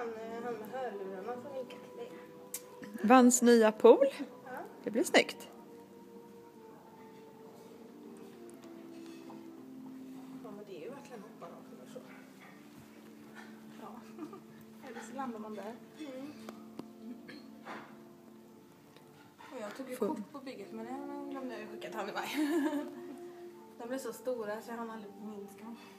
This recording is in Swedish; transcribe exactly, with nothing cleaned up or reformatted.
han, han med hörlurarna får vinka till dig. Vans nya pool. Ja. Det blir snyggt. Ja, men det är ju verkligen hoppan och så. Ja. Eller så landar man där. Mm. Och jag tog ju Full. kort på bygget, men den glömde jag ju skicka till han i mig. De blev så stora så jag hann aldrig minska dem.